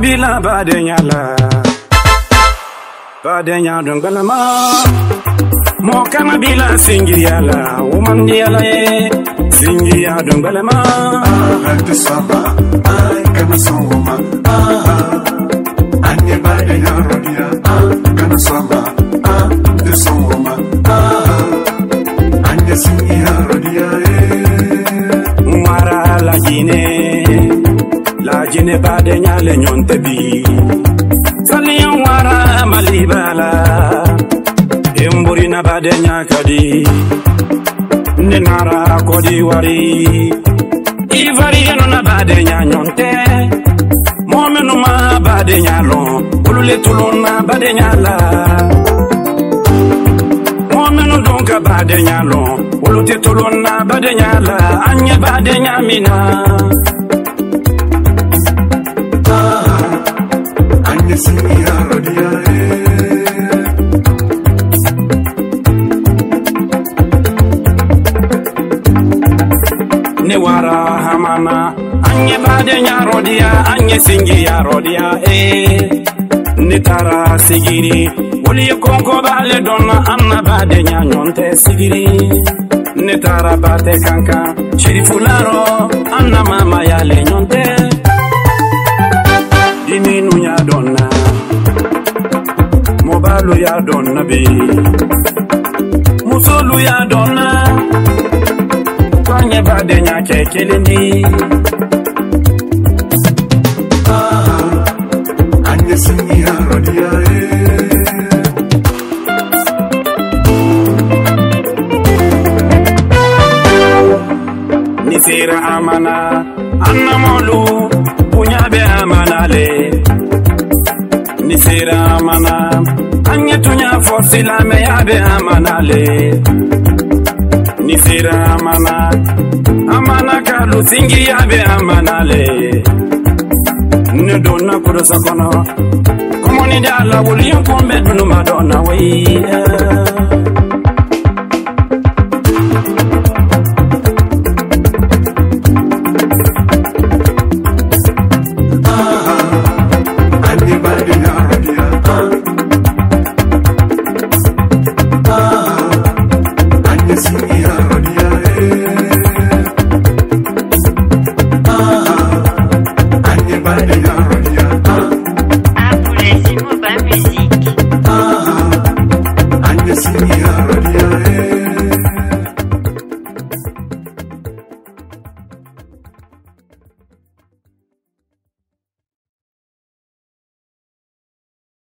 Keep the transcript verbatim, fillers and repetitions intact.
bila badenyala badenya dungalama mo kana bila singiyala woman yala singiya dungalama hadi sama ay kana songoma anye badenya rodia kana sama de songoma anye singiya rodia mara la jine la jine badenya le nyonte bi saliyan wara malibala emburina badenya kadi nenara kodi wari ivari no na badenya nyonte momenu ma badenya lon ulule tuluna badenya la momenu donka badenya lon ulute tuluna badenya la anye badenya mina anye singiya rodia ne wara hamana anye badenya rodia anye singiya rodia eh ne tara sigiri wuli konko bale donna anna badenya nyonte sigiri ne tara bate kanka shirifularo anna mama yale nyonte diminu ya donna mobalu ya donna bi musolu ya donna kwanye badenya kekeleni anye singiya rodia nisira amana anna molu punya be amana le nisira amana anye tunya fosila me ya be amana le nisira amana amana kalu singi ya be amana le ne donna kurosa kono komoni dala wuli yonkombe dunu madonna we